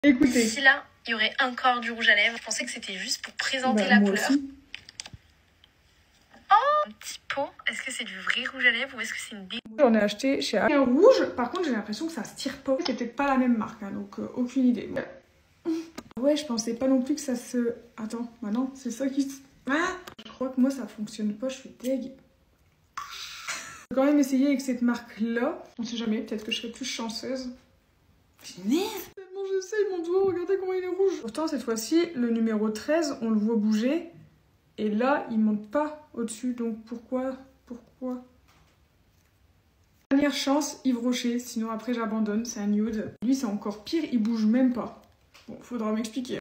Écoutez. Si là, il y aurait encore du rouge à lèvres, je pensais que c'était juste pour présenter la couleur. Aussi. Oh, un petit pot. Est-ce que c'est du vrai rouge à lèvres ou est-ce que c'est une dé... J'en ai acheté chez un rouge, par contre j'ai l'impression que ça se tire pas. C'est peut-être pas la même marque, hein, donc aucune idée. Ouais, je pensais pas non plus que ça se... Attends, bah non, c'est ça qui... Ah, je crois que moi ça fonctionne pas, je suis deg. Je vais quand même essayer avec cette marque-là. On sait jamais, peut-être que je serai plus chanceuse. Punaise! Tellement j'essaye mon doigt, regardez comment il est rouge. Pourtant, cette fois-ci, le numéro 13, on le voit bouger. Et là, il monte pas au-dessus. Donc pourquoi? Dernière chance, Yves Rocher. Sinon après, j'abandonne. C'est un nude. Lui, c'est encore pire, il bouge même pas. Bon, faudra m'expliquer.